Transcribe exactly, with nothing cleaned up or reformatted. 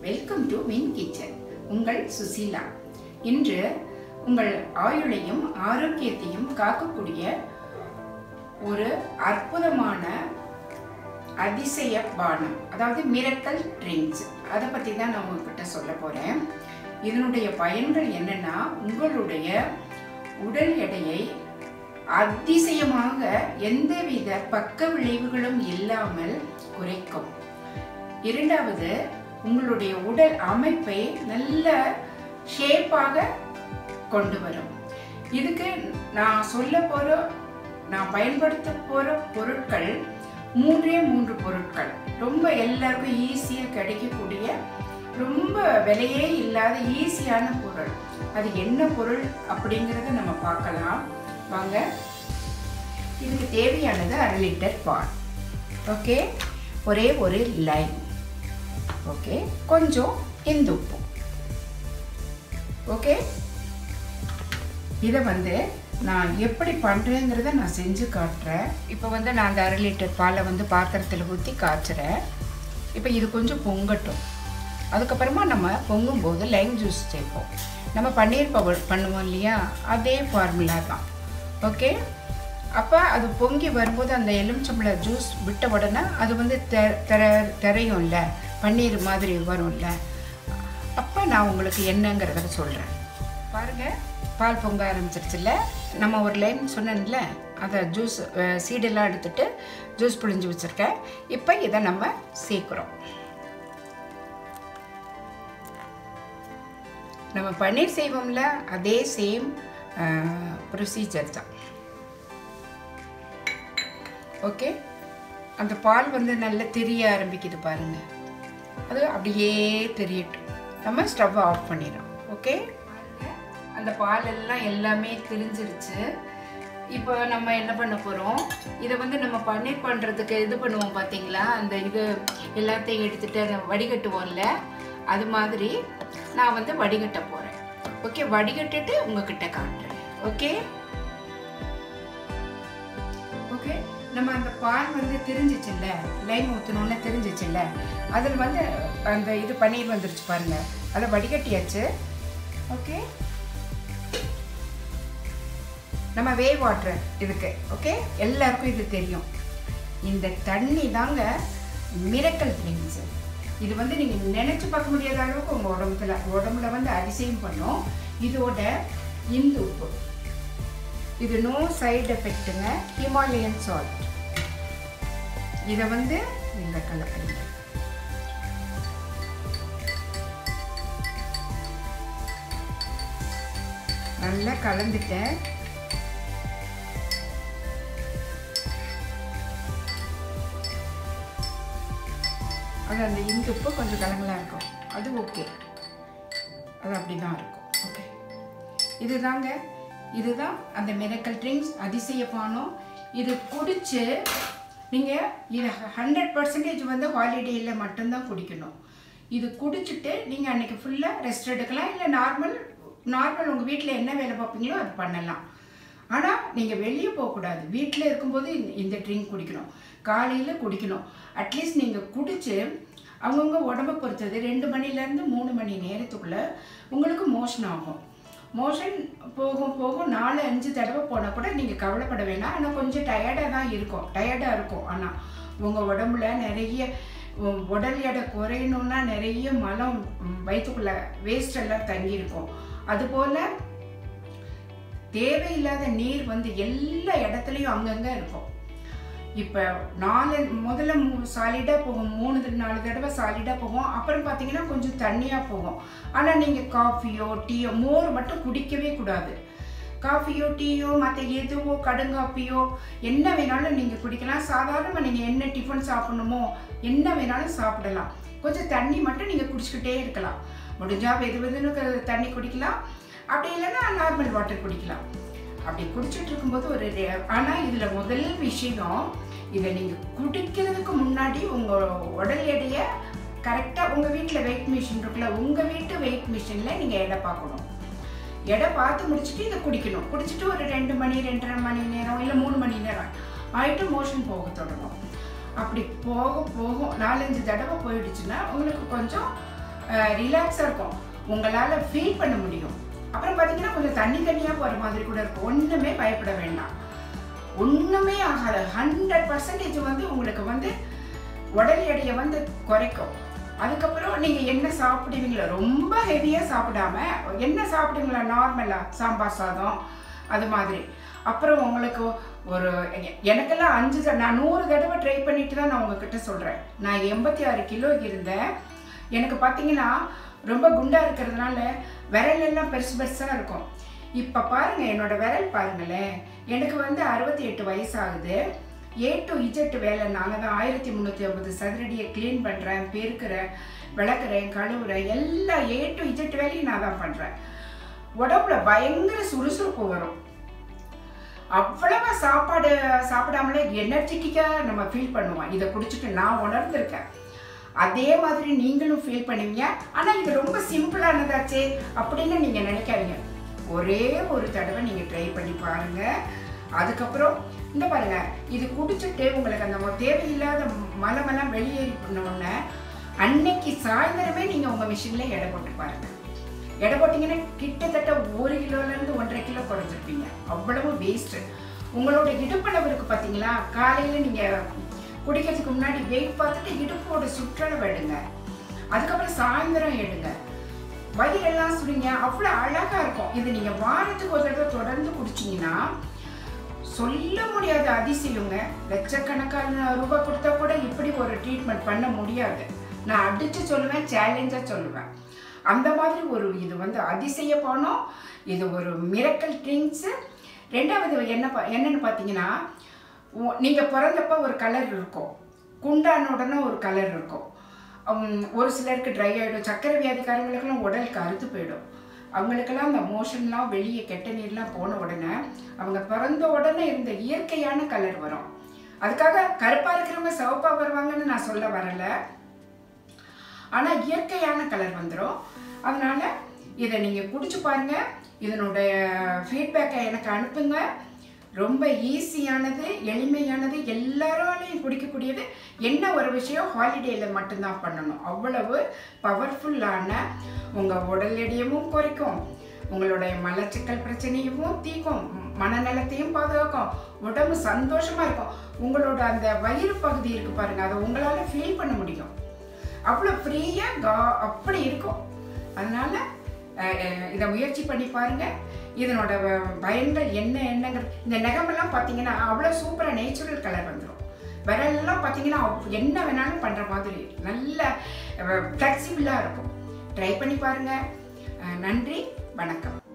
Welcome to win kitchen. உங்கள் சுசீலா. இன்று உங்கள் ஆயுளையும் ஆரோக்கியத்தையும் காக்கக்கூடிய ஒரு அற்புதமான அதிசய பானம், அதாவது மிரக்கல் ட்ரிங்க்ஸ், அதை பற்றி தான் நான் உங்ககிட்ட சொல்ல போகிறேன். இதனுடைய பயன்கள் என்னென்னா, உங்களுடைய உடல் எடையை அதிசயமாக எந்தவித பக்க விளைவுகளும் இல்லாமல் குறைக்கும். இரண்டாவது, உங்களுடைய உடல் அமைப்பை நல்ல ஷேப்பாக கொண்டு வரும். இதுக்கு நான் சொல்ல போகிற நான் பயன்படுத்த போகிற பொருட்கள் மூன்றே மூன்று பொருட்கள். ரொம்ப எல்லாருக்கும் ஈஸியாக கிடைக்கக்கூடிய, ரொம்ப விலையே இல்லாத ஈஸியான பொருள். அது என்ன பொருள் அப்படிங்கிறத நம்ம பார்க்கலாம் வாங்க. இதுக்கு தேவையானது அரை லிட்டர் பால். ஓகே, ஒரே ஒரு லைம். ஓகே, கொஞ்சம் இந்து உப்பு. ஓகே, இதை வந்து நான் எப்படி பண்ணுறேங்கிறத நான் செஞ்சு காட்டுறேன். இப்போ வந்து நான் அந்த அரை லிட்டர் பாலை வந்து பாத்திரத்தில் ஊற்றி காய்ச்சுறேன். இப்போ இது கொஞ்சம் பொங்கட்டும். அதுக்கப்புறமா நம்ம பொங்கும்போது லைம் ஜூஸ் சேர்ப்போம். நம்ம பன்னீர் பவுடர் பண்ணுவோம் இல்லையா, அதே ஃபார்முலா தான். ஓகே, அப்போ அது பொங்கி வரும்போது அந்த எலுமிச்சம்பழ ஜூஸ் விட்ட உடனே அது வந்து தெர தெரையும்ல, பன்னீர் மாதிரி வரும்ல. அப்போ நான் உங்களுக்கு என்னங்கிறத சொல்கிறேன் பாருங்கள். பால் பொங்க ஆரம்பிச்சிருச்சுல்ல. நம்ம ஒரு லைம் சொன்னேன்ல, அதை ஜூஸ் சீடெல்லாம் எடுத்துகிட்டு ஜூஸ் புழிஞ்சு வச்சுருக்கேன். இப்போ இதை நம்ம சேர்க்குறோம். நம்ம பன்னீர் செய்வோம்ல, அதே சேம் ப்ரொசீஜர் தான். ஓகே, அந்த பால் வந்து நல்லா தெரிய ஆரம்பிக்குது பாருங்கள். அது அப்படியே தெரியட்டும். நம்ம ஸ்டவ் ஆஃப் பண்ணிடுறோம். ஓகே, அந்த பால் எல்லாம் எல்லாமே திரிஞ்சிருச்சு. இப்போ நம்ம என்ன பண்ண போகிறோம், இதை வந்து நம்ம பன்னீர் பண்ணுறதுக்கு இது பண்ணுவோம் பார்த்தீங்களா, அந்த இது எல்லாத்தையும் எடுத்துகிட்டு அதை வடிகட்டுவோம்ல, அது மாதிரி நான் வந்து வடிகட்ட போகிறேன். ஓகே, வடிகட்டுட்டு உங்ககிட்ட காட்டுறேன். ஓகே ஓகே நம்ம அந்த பால் வந்து தெரிஞ்சிச்சுல்ல, லைம் ஊற்றணுன்னு தெரிஞ்சிச்சுல்ல, அதில் வந்து அந்த இது பன்னீர் வந்துருச்சு பாருங்கள், அதை வடிகட்டியாச்சு. ஓகே, நம்ம வே வாட்டர் இதுக்கு. ஓகே, எல்லாருக்கும் இது தெரியும். இந்த தண்ணி தாங்க மிரக்கல் ட்ரிங்க்ஸ். இது வந்து நீங்கள் நினச்சி பார்க்க முடியாத அளவுக்கு உங்கள் உடம்புல உடம்புல வந்து அதிசயம் பண்ணும். இதோட இந்து உப்பு, இது நோ சைடு எஃபெக்ட்டுங்க. ஹிமாலயன் சால்ட், இதை வந்து இந்த கலக்கறீங்க. நல்லா கலந்துட்டேன். அது அந்த இந்து உப்பு கொஞ்சம் கலங்கலாக இருக்கும், அது ஓகே, அது அப்படி தான் இருக்கும். ஓகே, இதுதாங்க, இதுதான் அந்த மிரக்கல் ட்ரிங்க்ஸ், அதிசய பானம். இது குடிச்சு நீங்கள் இது ஹண்ட்ரட் பர்சன்டேஜ் வந்து ஹாலிடேயில் மட்டும்தான் குடிக்கணும். இது குடிச்சிட்டு நீங்கள் அன்றைக்கி ஃபுல்லாக ரெஸ்ட் எடுக்கலாம். இல்லை நார்மல் நார்மல் உங்கள் வீட்டில் என்ன வேலை பார்ப்பீங்களோ அது பண்ணலாம். ஆனால் நீங்கள் வெளியே போகக்கூடாது. வீட்டில் இருக்கும்போது இந்த ட்ரிங்க் குடிக்கணும், காலையில் குடிக்கணும். அட்லீஸ்ட் நீங்கள் குடித்து அவங்கவுங்க உடம்பை பொறுத்தது ரெண்டு மணிலேருந்து மூணு மணி நேரத்துக்குள்ளே உங்களுக்கு மோஷன் ஆகும். மோஷன் போகும் போகும் நாலு அஞ்சு தடவை போனால் கூட நீங்கள் கவலைப்பட வேணாம். ஆனால் கொஞ்சம் டயர்டாக தான் இருக்கும், டயர்டாக இருக்கும். ஆனால் உங்கள் உடம்புல நிறைய உடல் எடை குறையணுன்னா நிறைய மலம் வயிற்றுக்குள்ளே வேஸ்டெல்லாம் தங்கியிருக்கும். அதுபோல் தேவையில்லாத நீர் வந்து எல்லா இடத்துலையும் அங்கங்கே இருக்கும். இப்போ நாலு முதல்ல சாலிடாக போகும், மூணு நாலு தடவை சாலிடாக போகும். அப்புறம் பார்த்தீங்கன்னா கொஞ்சம் தண்ணியாக போகும். ஆனால் நீங்கள் காஃபியோ டீயோ, மோர் மட்டும் குடிக்கவே கூடாது. காஃபியோ டீயோ மற்ற எதுவோ கடுங்காப்பியோ என்ன வேணாலும் நீங்கள் குடிக்கலாம். சாதாரணமாக நீங்கள் என்ன டிஃபன் சாப்பிடணுமோ என்ன வேணாலும் சாப்பிடலாம். கொஞ்சம் தண்ணி மட்டும் நீங்கள் குடிச்சிக்கிட்டே இருக்கலாம். முடிஞ்சால் வெது வெதுன்னு தண்ணி குடிக்கலாம், அப்படி இல்லைன்னா நார்மல் வாட்டர் குடிக்கலாம். அப்படி குடிச்சிட்டு இருக்கும்போது ஒரு, ஆனால் இதில் முதல் விஷயம், இதை நீங்கள் குடிக்கிறதுக்கு முன்னாடி உங்கள் உடல் எடையை கரெக்டாக உங்கள் வீட்டில் வெயிட் மிஷின் இருக்குல்ல, உங்கள் வீட்டு வெயிட் மிஷினில் நீங்கள் எடை பார்க்கணும். எடை பார்த்து முடிச்சுட்டு இதை குடிக்கணும். குடிச்சிட்டு ஒரு ரெண்டு மணி ரெண்டரை மணி நேரம் இல்லை மூணு மணி நேரம் ஆகிட்டு மோஷன் போக தொடங்கும். அப்படி போக போகும் நாலஞ்சு தடவை போயிடுச்சுன்னா உங்களுக்கு கொஞ்சம் ரிலாக்ஸாக இருக்கும், உங்களால் ஃபீல் பண்ண முடியும். அப்புறம் பார்த்தீங்கன்னா கொஞ்சம் தண்ணி தண்ணியாக போகிற மாதிரி கூட இருக்கும். ஒன்றுமே பயப்பட வேண்டாம், ஒன்றுமே ஆகாது. ஹண்ட்ரட் பர்சன்டேஜ் வந்து உங்களுக்கு வந்து உடல் எடையை வந்து குறைக்கும். அதுக்கப்புறம் நீங்கள் என்ன சாப்பிடுவீங்களோ ரொம்ப ஹெவியாக சாப்பிடாம என்ன சாப்பிடுவீங்களா நார்மலாக சாம்பார் சாதம் அது மாதிரி. அப்புறம் உங்களுக்கு ஒரு எனக்கெல்லாம் அஞ்சு நான் நூறு தடவை ட்ரை பண்ணிட்டு தான் நான் உங்ககிட்ட சொல்கிறேன். நான் எண்பத்தி ஆறு கிலோ இருந்தேன். எனக்கு பார்த்தீங்கன்னா ரொம்ப குண்டாக இருக்கிறதுனால விரல் எல்லாம் பெருசு பெருசாக இருக்கும். இப்போ பாருங்கள் என்னோடய விரல் பாருங்களேன், எனக்கு வந்து அறுபத்தி எட்டு வயசாகுது. ஏ டு இஜெட் வேலை நாங்கள் தான். ஆயிரத்தி முந்நூற்றி ஐம்பது சதுரடியை க்ளீன் பண்ணுறேன், பெருக்கிறேன், விளக்குறேன், கழுவுறேன், எல்லா ஏ டு இஜெட் வேலையும் நான் தான் பண்ணுறேன். உடம்புல பயங்கர சுறுசுறுப்பு வரும். அவ்வளவா சாப்பாடு சாப்பிடாமலே எனர்ஜெட்டிக்காக நம்ம ஃபீல் பண்ணுவோம். இதை குடிச்சிட்டு நான் உணர்ந்திருக்கேன். அதே மாதிரி நீங்களும் ஃபீல் பண்ணுவீங்க. ஆனால் இது ரொம்ப சிம்பிளானதாச்சே அப்படின்னு நீங்கள் நினைக்காதீங்க. ஒரே ஒரு தடவை நீங்கள் ட்ரை பண்ணி பாருங்கள். அதுக்கப்புறம் இந்த பாருங்கள், இது குடிச்சிட்டு உங்களுக்கு அந்த தேவையில்லாத மலமெல்லாம் வெளியேறி பண்ணோடனே அன்னைக்கு சாயந்தரமே நீங்கள் உங்கள் மிஷினில் எடை போட்டு பாருங்கள். எடை போட்டிங்கன்னா கிட்டத்தட்ட ஒரு கிலோலேருந்து ஒன்றரை கிலோ குறைஞ்சிருப்பீங்க. அவ்வளவு வேஸ்ட்டு. உங்களோட இடுப்பளவு இருக்குது பார்த்தீங்களா, காலையில் நீங்கள் குடிக்கிறதுக்கு முன்னாடி வெயிட் பார்த்துட்டு இடுப்போட சுற்றளவு எடுங்க. அதுக்கப்புறம் சாயந்தரம் எடுங்க. வயிறெல்லாம் சுடுங்க, அவ்வளோ அழகாக இருக்கும். இது நீங்கள் வாரத்துக்கு ஒரு தடவை தொடர்ந்து குடிச்சிங்கன்னா சொல்ல முடியாத அதிசயங்க. லட்சக்கணக்கான ரூபாய் கொடுத்தா கூட இப்படி ஒரு ட்ரீட்மெண்ட் பண்ண முடியாது. நான் அடித்து சொல்லுவேன், சேலஞ்சாக சொல்லுவேன். அந்த மாதிரி ஒரு இது வந்து அதிசய பானம். இது ஒரு மிரக்கல் ட்ரிங்க்ஸு. ரெண்டாவது என்ன என்னென்னு பார்த்தீங்கன்னா, நீங்கள் பிறந்தப்போ ஒரு கலர் இருக்கும், குண்டான உடனே ஒரு கலர் இருக்கும். ஒரு சிலருக்கு ட்ரை ஆகிடும். சர்க்கரை வியாதிக்காரங்களுக்கெல்லாம் உடல் கருத்து போயிடும். அவங்களுக்கெல்லாம் அந்த மோஷன்லாம் வெளியே கெட்ட நீர்லாம் போன உடனே அவங்க பிறந்த உடனே இருந்த இயற்கையான கலர் வரும். அதுக்காக கருப்பாக இருக்கிறவங்க சிவப்பாக வருவாங்கன்னு நான் சொல்ல வரலை, ஆனால் இயற்கையான கலர் வந்துடும். அதனால் இதை நீங்கள் குடிச்சு பாருங்கள். இதனுடைய ஃபீட்பேக்கை எனக்கு அனுப்புங்க. ரொம்ப ஈஸியானது, எளிமையானது, எல்லாராலையும் குடிக்கக்கூடியது. என்ன ஒரு விஷயம், ஹாலிடேயில் மட்டும்தான் பண்ணணும். அவ்வளவு பவர்ஃபுல்லான உங்கள் உடல் எடையவும் குறைக்கும், உங்களுடைய மலச்சிக்கல் பிரச்சனையும் தீர்க்கும், மனநலத்தையும் பாதுகாக்கும், உடம்பு சந்தோஷமாக இருக்கும். உங்களோட அந்த வயிறு பகுதி இருக்குது பாருங்கள், அதை உங்களால் ஃபீல் பண்ண முடியும். அவ்வளோ ஃப்ரீயாக கா அப்படி இருக்கும். அதனால் இதை முயற்சி பண்ணி பாருங்கள். இதனோட பயன்கள் என்ன என்னங்கிற இந்த நகமெல்லாம் பார்த்தீங்கன்னா அவ்வளோ சூப்பராக நேச்சுரல் கலர் வந்துடும். விரலெல்லாம் பார்த்தீங்கன்னா என்ன வேணாலும் பண்ணுற மாதிரி நல்ல ஃப்ளெக்சிபிளாக இருக்கும். ட்ரை பண்ணி பாருங்கள். நன்றி, வணக்கம்.